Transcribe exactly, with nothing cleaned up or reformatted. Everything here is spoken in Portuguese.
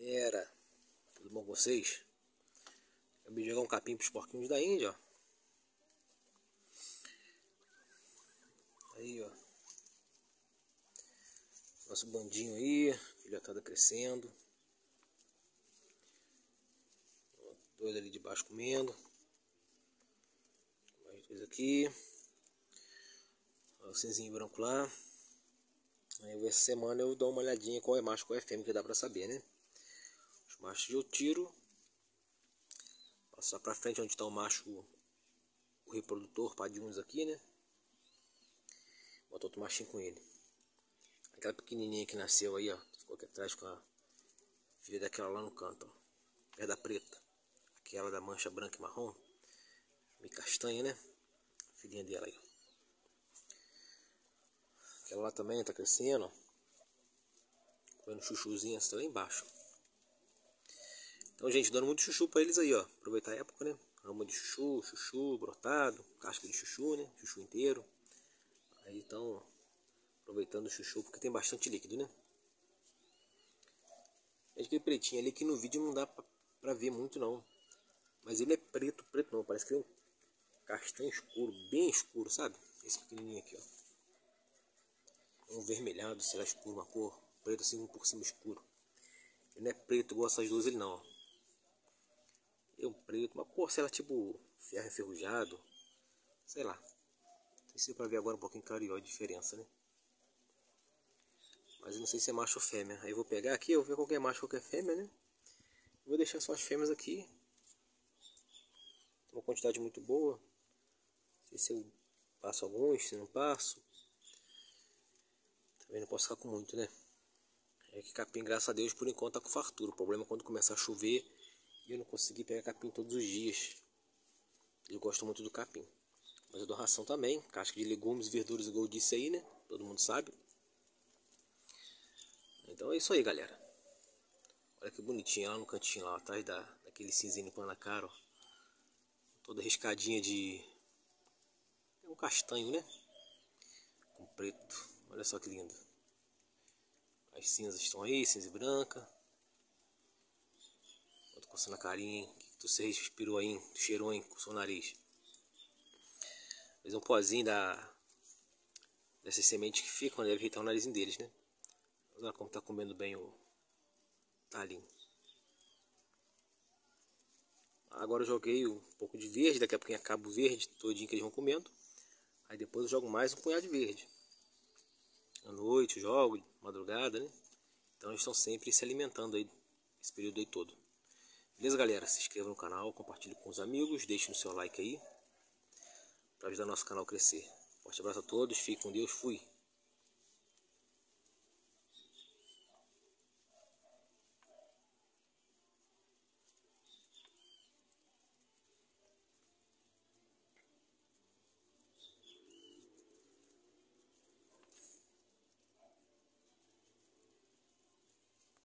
Galera, tudo bom com vocês? Acabei de jogar um capim pros porquinhos da Índia, ó. Aí, ó. Nosso bandinho aí, filhotada crescendo. Dois ali de baixo comendo. Mais dois aqui. O cinzinho branco lá. Aí essa semana eu dou uma olhadinha qual é macho, qual é fêmea, que dá pra saber, né? Os machos eu tiro. Passar pra frente onde tá o macho, o reprodutor, par de uns aqui, né? Bota outro machinho com ele. Aquela pequenininha que nasceu aí, ó. Ficou aqui atrás com a filha daquela lá no canto, ó. Perto da preta. Aquela da mancha branca e marrom. Meio castanha, né? Filhinha dela aí, ó. Aquela lá também tá crescendo, ó. Comendo chuchuzinho, essa tá lá embaixo. Então, gente, dando muito chuchu pra eles aí, ó. Aproveitar a época, né? Rama de chuchu, chuchu, brotado, casca de chuchu, né? Chuchu inteiro. Aí então, aproveitando o chuchu, porque tem bastante líquido, né? É aquele pretinho ali que no vídeo não dá pra, pra ver muito, não. Mas ele é preto, preto não. Parece que ele é um castanho escuro, bem escuro, sabe? Esse pequenininho aqui, ó. Um vermelhado, sei lá, escuro, uma cor preto assim, um por cima escuro. Ele não é preto igual essas duas ele não, ó. É um preto, uma cor, sei lá, tipo ferro enferrujado. Sei lá. Não sei se dá pra ver agora um pouquinho clareou a diferença, né? Mas eu não sei se é macho ou fêmea. Aí eu vou pegar aqui, eu vou ver qual que é macho, qual que é fêmea, né? Vou deixar só as fêmeas aqui. Tem uma quantidade muito boa. Não sei se eu passo alguns, se não passo. Também não posso ficar com muito, né? É que capim, graças a Deus, por enquanto tá com fartura. O problema é quando começar a chover e eu não conseguir pegar capim todos os dias. Eu gosto muito do capim. Mas eu dou ração também. Casca de legumes, verduras, igual eu disse aí, né? Todo mundo sabe. Então é isso aí, galera. Olha que bonitinha lá no cantinho, lá atrás da, daquele cinzinho com a cara, ó. Toda riscadinha de... é um castanho, né? Com preto. Olha só que lindo. As cinzas estão aí, cinza e branca. Tô coçando a carinha, hein? O que tu respirou aí, tu cheirou, hein? Com o seu nariz. Fez um pozinho da... dessas sementes que ficam, deve irritar o narizinho deles, né? Olha como tá comendo bem o talinho. Agora eu joguei um pouco de verde, daqui a pouquinho acaba o verde todinho que eles vão comendo. Aí depois eu jogo mais um punhado de verde. À noite eu jogo, madrugada, né? Então eles estão sempre se alimentando aí, esse período aí todo. Beleza, galera? Se inscreva no canal, compartilhe com os amigos, deixe o seu like aí, para ajudar nosso canal a crescer. Forte abraço a todos, fique com Deus, fui!